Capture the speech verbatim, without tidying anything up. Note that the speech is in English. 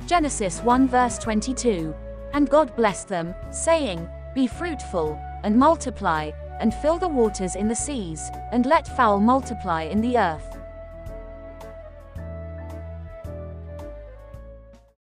Genesis one verse twenty-two. And God blessed them, saying, Be fruitful, and multiply, and fill the waters in the seas, and let fowl multiply in the earth.